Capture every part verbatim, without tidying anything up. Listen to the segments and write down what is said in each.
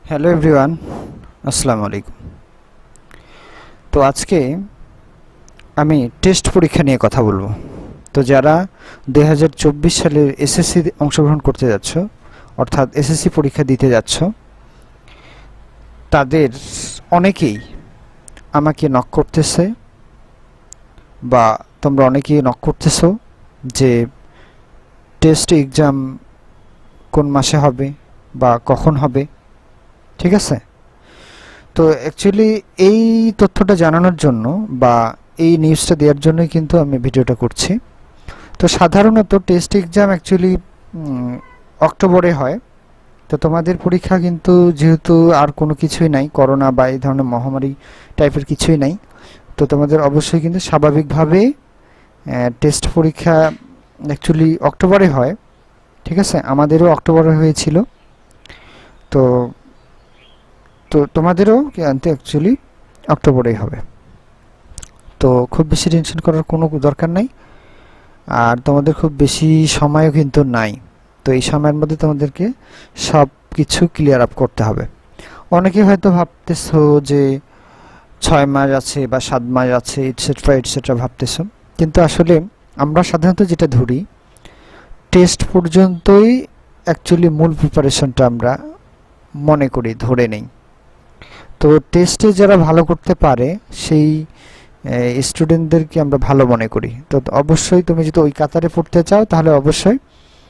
Hello everyone, আসসালামু আলাইকুম। তো আজকে আমি টেস্ট পরীক্ষা নিয়ে কথা বলবো। তো যারা দুই হাজার চব্বিশ সালের এসএসসি অংশগ্রহণ করতে যাচ্ছ, অর্থাৎ এসএসসি পরীক্ষা দিতে যাচ্ছ, তাদের অনেকেই আমাকে নক করতেছে বা তোমরা অনেকেই নক করতেছো যে টেস্ট এক্সাম কোন মাসে হবে বা কখন হবে, ঠিক আছে? তো অ্যাকচুয়ালি এই তথ্যটা জানানোর জন্য বা এই নিউজটা দেওয়ার জন্যই কিন্তু আমি ভিডিওটা করছি। তো সাধারণত টেস্ট এক্সাম অ্যাকচুয়ালি অক্টোবরে হয়। তো তোমাদের পরীক্ষা কিন্তু যেহেতু আর কোনো কিছুই নাই, করোনা বা এই ধরনের মহামারী টাইপের কিছুই নাই, তো তোমাদের অবশ্যই কিন্তু স্বাভাবিকভাবে টেস্ট পরীক্ষা অ্যাকচুয়ালি অক্টোবরে হয়, ঠিক আছে? আমাদেরও অক্টোবরে হয়েছিল। তো তো তোমাদেরও কিন্তু অ্যাকচুয়ালি অক্টোবরেই হবে। তো খুব বেশি টেনশন করার কোনো দরকার নাই, আর তোমাদের খুব বেশি সময়ও কিন্তু নাই। তো এই সময়ের মধ্যে তোমাদেরকে সব কিছু ক্লিয়ার আপ করতে হবে। অনেকে হয়তো ভাবতেছো যে ছয় মাস আছে বা সাত মাস আছে ইটসেট্রা ইটসেট্রা ভাবতেছো, কিন্তু আসলে আমরা সাধারণত যেটা ধরি টেস্ট পর্যন্তই অ্যাকচুয়ালি মূল প্রিপারেশনটা আমরা মনে করি, ধরে নেই। তো টেস্টে যারা ভালো করতে পারে সেই স্টুডেন্টদেরকে আমরা ভালো মনে করি। তো অবশ্যই তুমি যদি ওই কাতারে পড়তে চাও তাহলে অবশ্যই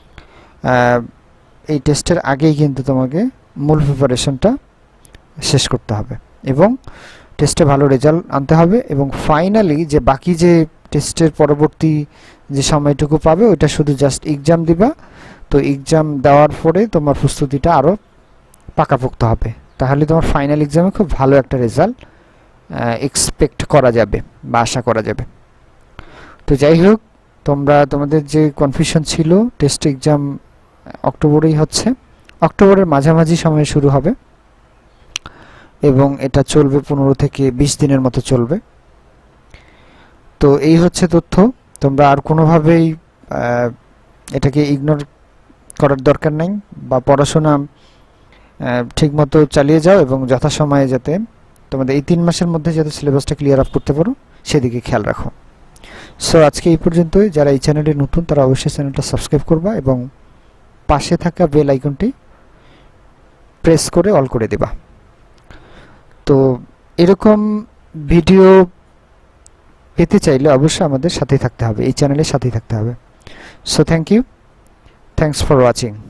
এই টেস্টের আগেই কিন্তু তোমাকে মূল প্রিপারেশনটা শেষ করতে হবে এবং টেস্টে ভালো রেজাল্ট আনতে হবে, এবং ফাইনালি যে বাকি যে টেস্টের পরবর্তী যে সময়টুকু পাবে ওইটা শুধু জাস্ট এক্সাম দিবা। তো এক্সাম দেওয়ার পরে তোমার প্রস্তুতিটা আরও পাকাপোক্ত হবে, তাহলে তোমার ফাইনাল এক্সামে খুব ভালো একটা রেজাল্ট এক্সপেক্ট করা যাবে বা আশা করা যাবে। তো যাই হোক, তোমরা তোমাদের যে কনফিউশন ছিল টেস্ট এক্সাম অক্টোবরেই হচ্ছে, অক্টোবরের মাঝামাঝি সময়ে শুরু হবে এবং এটা চলবে পনেরো থেকে বিশ দিনের মতো চলবে। তো এই হচ্ছে তথ্য। তোমরা আর কোনোভাবেই এটাকে ইগনোর করার দরকার নেই, বা পড়াশোনা ঠিকমতো চালিয়ে যাও এবং যথাসময়ে যাতে তোমাদের এই তিন মাসের মধ্যে যাতে সিলেবাসটা ক্লিয়ার আপ করতে পারো সেদিকে খেয়াল রাখো। সো আজকে এই পর্যন্তই। যারা এই চ্যানেলে নতুন তারা অবশ্যই চ্যানেলটা সাবস্ক্রাইব করবা এবং পাশে থাকা বেল আইকনটি প্রেস করে অল করে দেবা। তো এরকম ভিডিও পেতে চাইলে অবশ্যই আমাদের সাথেই থাকতে হবে, এই চ্যানেলের সাথেই থাকতে হবে। So thank you, thanks for watching.